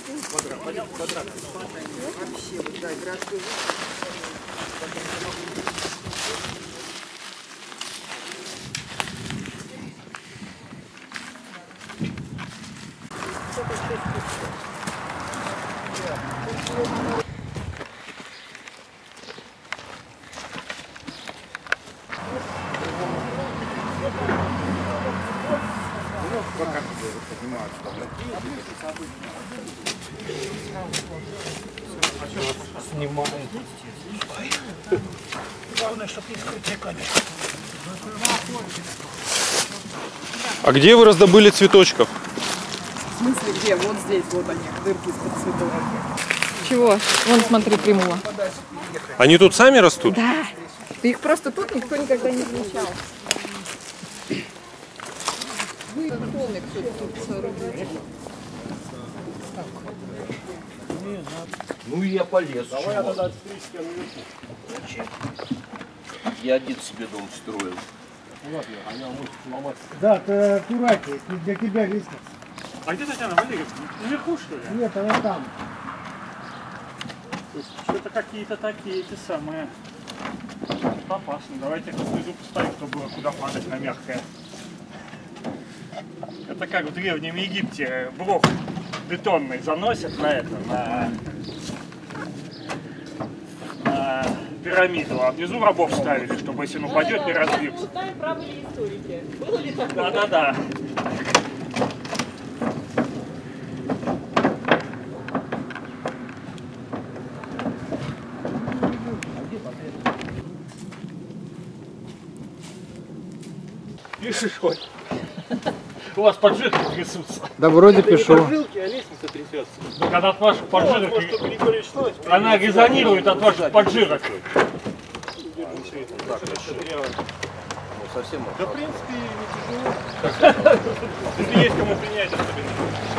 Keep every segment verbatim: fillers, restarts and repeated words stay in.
Вообще, вот, да, городской. Снимаем. Главное, чтобы не скрытие камеры. А где вы раздобыли цветочков? В смысле где? Вот здесь, вот они, дырки из-под цветов. Чего? Вон, смотри, примула. Они тут сами растут? Да. Их просто тут никто никогда не замечал. Вы холмик тут соорудили. Ну и я полез. Давай я тогда отстричься наверху. Я один себе дом строил. Ну ладно, а я могу сломать. Да, ты аккуратнее, для тебя лестница. А где Татьяна Валерьевна? Наверху, что ли? Нет, она там. Что-то какие-то такие, эти самые. Опасно. Давайте внизу поставим, чтобы было куда падать на мягкое. Это как в Древнем Египте блок бетонный заносят на это, на, на пирамиду, а внизу рабов ставили, чтобы если он упадет, не разбился. Правы ли историки? Было ли такое? Да-да-да. Пишешь хоть? У вас поджилки трясутся. Да вроде пишу. Поджилки, а лестница трясется. Когда от ваших поджилок, она резонирует от ваших поджилок. Совсем Да в принципе не тяжело. Если есть кому принять, особенно.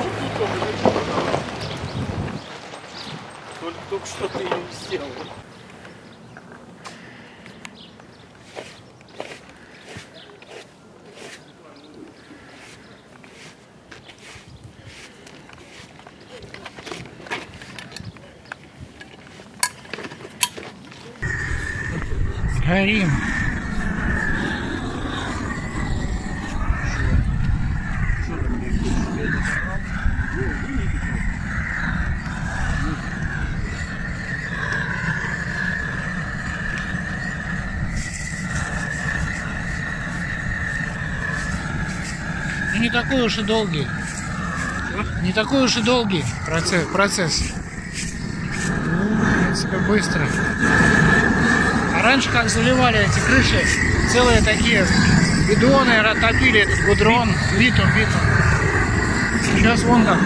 Только, только что ты ее сделал. горим. Не такой уж и долгий. Не такой уж и долгий процесс. процесс. В принципе, быстро. А раньше как заливали эти крыши, целые такие бидоны, топили этот гудрон, битум, битум. Сейчас вон как.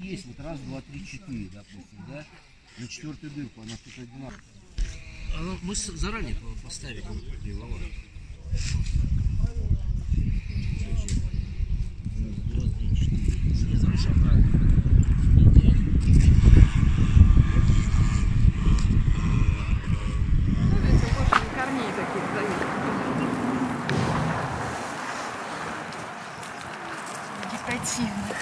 есть вот раз, два, три, четыре, допустим, да? На четвертую дырку она тут одинаковая. Она, мы заранее поставили кривовая. Раз, два, три, четыре. Снизу обратно. Корней таких зависит. Вегетативных.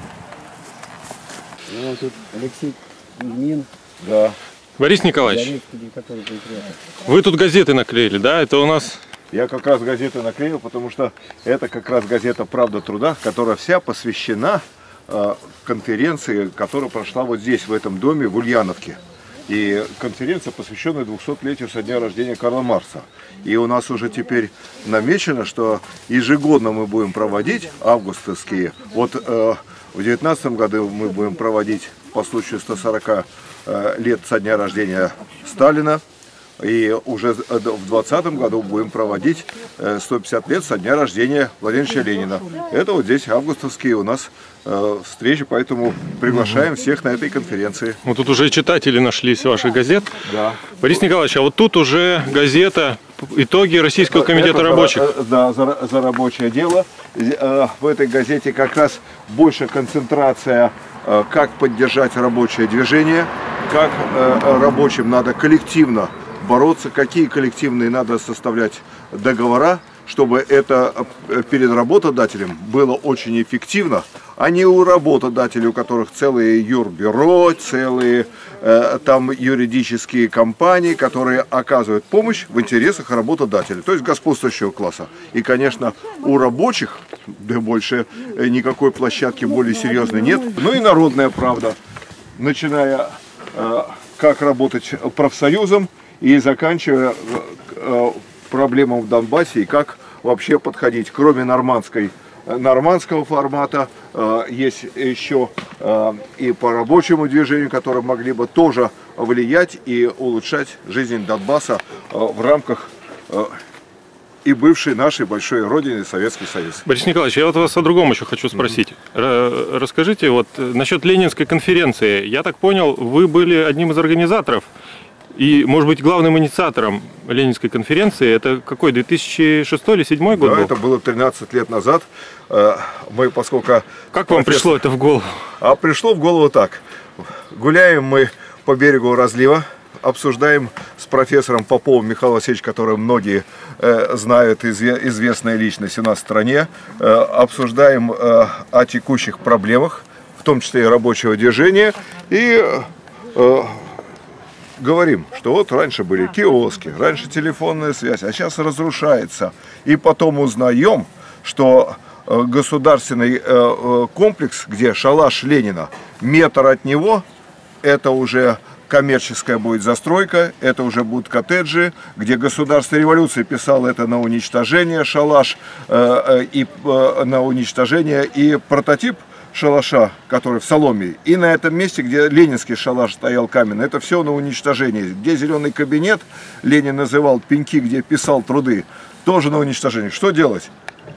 Ну, тут Алексей Кузьмин. Да. Борис Николаевич, Который конкретно. вы тут газеты наклеили, да? Это у нас... Я как раз газеты наклеил, потому что это как раз газета «Правда труда», которая вся посвящена э, конференции, которая прошла вот здесь, в этом доме, в Ульяновке. И конференция, посвященная двухсотлетию со дня рождения Карла Маркса. И у нас уже теперь намечено, что ежегодно мы будем проводить августовские. Вот э, в девятнадцатом году мы будем проводить по случаю ста сорока э, лет со дня рождения Сталина. И уже в двадцатом году будем проводить сто пятьдесят лет со дня рождения Владимира Ильича Ленина. Это вот здесь августовские у нас э, встречи, поэтому приглашаем всех на этой конференции. Вот тут уже читатели нашлись ваших газет. Да. Борис Николаевич, а вот тут уже газета «Итоги Российского комитета Это рабочих». За, да, за, за рабочее дело. В этой газете как раз больше концентрация, как поддержать рабочее движение, как рабочим надо коллективно бороться, какие коллективные надо составлять договора, чтобы это перед работодателем было очень эффективно, а не у работодателей, у которых целые юрбюро, целые э, там юридические компании, которые оказывают помощь в интересах работодателя, то есть господствующего класса. И, конечно, у рабочих, да больше никакой площадки более серьезной нет. Ну и народная правда, начиная э, как работать профсоюзом, и заканчивая э, проблемам в Донбассе и как вообще подходить. Кроме нормандской, нормандского формата, э, есть еще э, и по рабочему движению, которые могли бы тоже влиять и улучшать жизнь Донбасса э, в рамках э, и бывшей нашей большой родины Советский Союз. Борис Николаевич, я вот вас о другом еще хочу спросить. Mm-hmm. Расскажите вот насчет Ленинской конференции. Я так понял, вы были одним из организаторов. И, может быть, главным инициатором Ленинской конференции, это какой, две тысячи шестой или две тысячи седьмой год да, был? Это было тринадцать лет назад. Мы, поскольку... Как вам профессор... пришло это в голову? А пришло в голову так. Гуляем мы по берегу разлива, обсуждаем с профессором Поповым Михаилом Васильевичем, которого многие э, знают, изве известная личность у нас в стране, э, обсуждаем э, о текущих проблемах, в том числе и рабочего движения, и... Э, говорим, что вот раньше были киоски, раньше телефонная связь, а сейчас разрушается. И потом узнаем, что государственный комплекс, где шалаш Ленина, метр от него, это уже коммерческая будет застройка, это уже будут коттеджи, где государство революции писало это на уничтожение, шалаш и на уничтожение, и прототип шалаша, который в соломе, и на этом месте, где ленинский шалаш стоял каменный, это все на уничтожение. Где зеленый кабинет, Ленин называл пеньки, где писал труды, тоже на уничтожение. Что делать?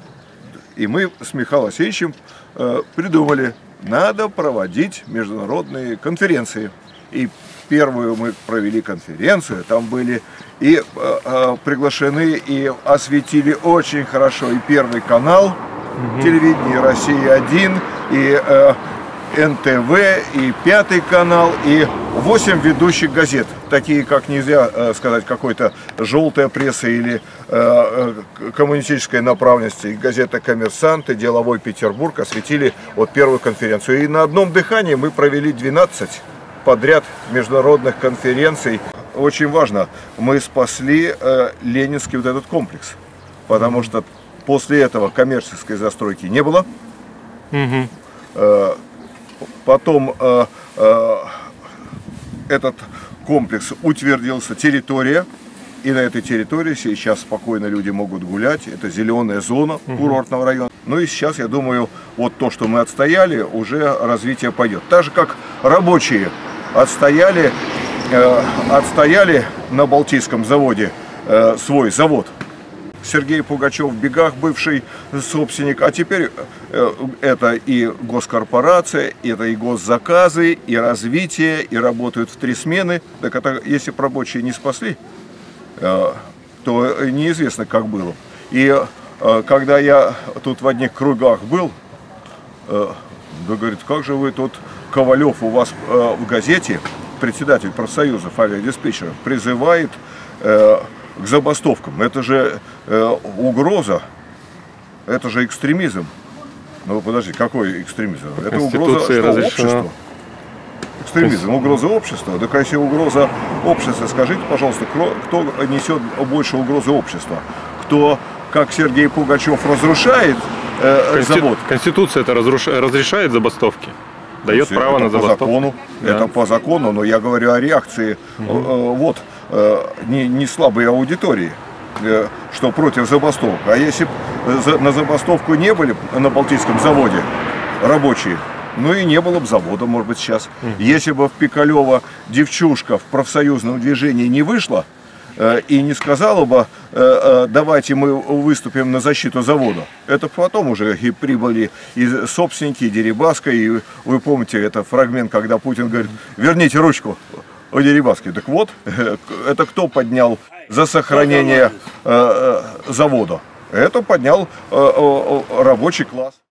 И мы с Михаилом Васильевичем э, придумали, надо проводить международные конференции. И первую мы провели конференцию, там были и э, э, приглашены, и осветили очень хорошо и Первый канал, телевидение Россия один, и э, эн тэ вэ, и Пятый канал, и восемь ведущих газет, такие как, нельзя э, сказать, какой-то желтая пресса или э, коммунистическая направленность, и газета «Коммерсант», и «Деловой Петербург» осветили вот первую конференцию. И на одном дыхании мы провели двенадцать подряд международных конференций. Очень важно, мы спасли э, ленинский вот этот комплекс, потому что после этого коммерческой застройки не было. Mm-hmm. э, потом э, э, этот комплекс утвердился, территория, и на этой территории сейчас спокойно люди могут гулять. Это зеленая зона mm-hmm. курортного района. Ну и сейчас, я думаю, вот то, что мы отстояли, уже развитие пойдет. Так же, как рабочие отстояли, э, отстояли на Балтийском заводе э, свой завод. Сергей Пугачев в бегах, бывший собственник, а теперь это и госкорпорация, это и госзаказы, и развитие, и работают в три смены. Так это, если бы рабочие не спасли, то неизвестно, как было. И когда я тут в одних кругах был, да, говорит, как же вы тут, Ковалев, у вас в газете, председатель профсоюзов авиадиспетчеров, призывает э, к забастовкам. Это же э, угроза, это же экстремизм. Ну подожди, какой экстремизм? Это угроза что, общества. Экстремизм, угроза общества. Так если угроза общества, скажите, пожалуйста, кто несет больше угрозы общества? Кто, как Сергей Пугачев, разрушает э, Конститу... завод? Конституция это разруш... разрешает забастовки? Дает это право на забастовку. По закону, да. Это по закону, но я говорю о реакции угу. э, вот, э, не, не слабой аудитории, э, что против забастовок. А если бы на забастовку не были на Балтийском заводе рабочие, ну и не было бы завода, может быть, сейчас. Угу. Если бы в Пикалево девчушка в профсоюзном движении не вышла, и не сказала бы, давайте мы выступим на защиту завода. Это потом уже и прибыли и собственники, и Дерибаска, и вы помните, это фрагмент, когда Путин говорит, верните ручку у Дерибаски. Так вот, это кто поднял за сохранение завода? Это поднял рабочий класс.